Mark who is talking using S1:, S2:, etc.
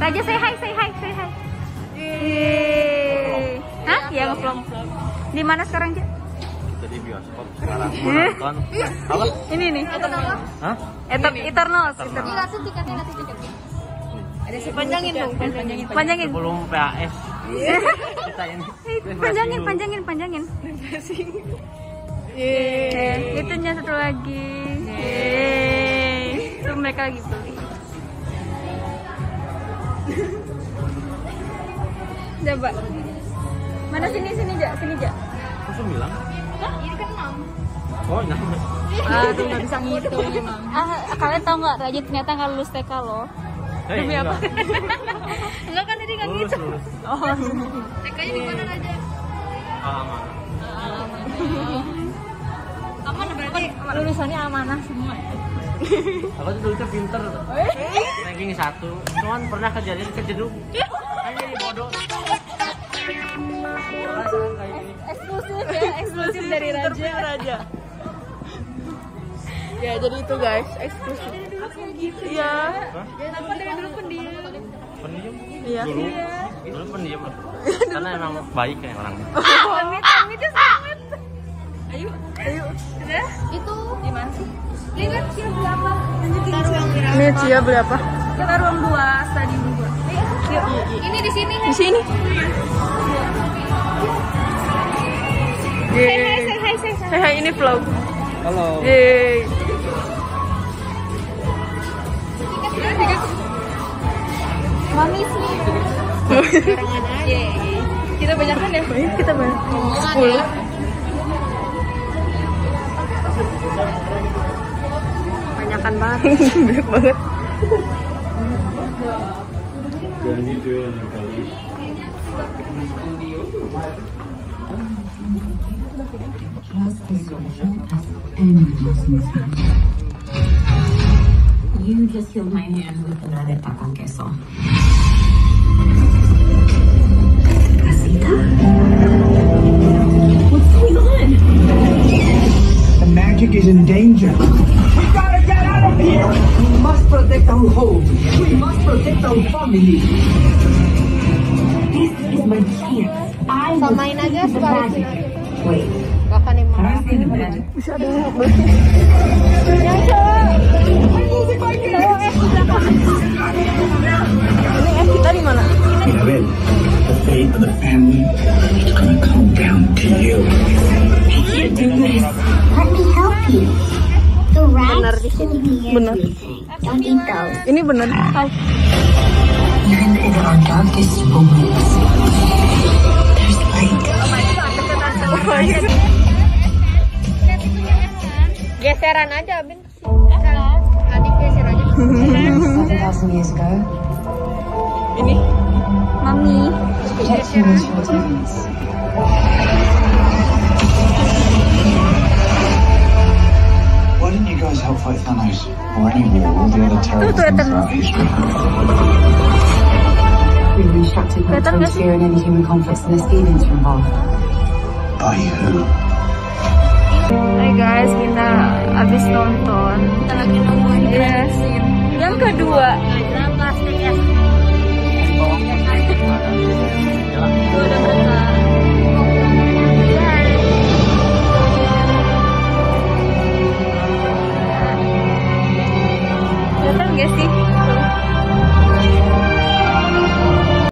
S1: Raja say hi. Yeay. Hah? Ya ngevlog. Di mana sekarang, Ja?
S2: Di bioskop sekarang nonton apa?
S1: Ini nih.
S2: Hah?
S1: Eternals.
S3: Ada si panjangin dong,
S1: Panjangin.
S2: Belum PAS. Kita ini.
S1: Panjangin.
S3: Yeay.
S1: Itunya satu lagi. Yeay. Itu mereka lagi beli. Coba. Mana sini Ja.
S2: Kok 9?
S3: Hah? Ini kan 6.
S2: Oh, 6.
S3: Aduh, nggak bisa ngitung emang.
S1: Kalian tahu nggak Raja ternyata nggak lulus TK loh. Demi apa? Enggak kan tadi nggak gitu. Oh,
S3: TK-nya di mana Raja?
S2: Aman.
S3: Aman berarti lulusannya amanah semua.
S2: Aku tuh dulu pinter. Ranking 1. Cuman pernah kejadian kejeduk. Kan jadi bodoh.
S1: eksklusif dari Raja.
S3: Ya, jadi itu guys, eksklusif. Iya.
S1: Kenapa dari dulu pendiam?
S2: Pendiam?
S3: Iya.
S2: Dulu pendiam. Karena emang baik kayak orangnya.
S1: Amit sangat.
S3: Ayo.
S1: Udah?
S3: Itu
S1: Di mana sih?
S3: lihat Cia beli apa?
S1: Ini Cia beli apa? Kita ruang 2, stadium 2. Yuk.
S3: Ini di sini.
S1: Di sini. Say hi, ini vlog.
S2: Halo.
S1: Yeay.
S3: Manis nih.
S1: Kita banyak kan ya? Kita banyak. 10. Banyakan banget. Banyak banget.
S4: You just healed my hand with another tapang queso. Casita? What's going on?
S5: The magic is in danger. We gotta get out of here! We must protect our home. We must protect our family.
S4: This is my chance. I will
S3: Samain aja
S4: see the
S3: sebalik.
S4: magic. Wait,
S3: Bahkan yang
S4: can I see the magic?
S1: Bisa ada.
S3: ini kita di mana?
S5: David, the fate of the family is gonna come down to you.
S4: I can't do this. Let me help you. The
S3: Benar
S4: rats
S3: di sini.
S1: Benar.
S4: don't eat those.
S1: Ini bener.
S4: Even in our darkest moments, there's light.
S3: Geseran aja, Bin. Adik geser aja.
S4: 7,000 years ago,
S1: Ini. Mami.
S4: protection was for demons.
S5: Why didn't you guys help fight Thanos? Or any war, all the other terrorists throughout history?
S4: We were instructed not to interfere in any human conflicts unless demons were involved.
S5: By who?
S1: Hai guys, kita habis nonton.
S3: Kita lagi nungguin
S1: Yes. Yang kedua.
S3: plastik ya.
S1: Udah berasa. Kelihatan gak sih?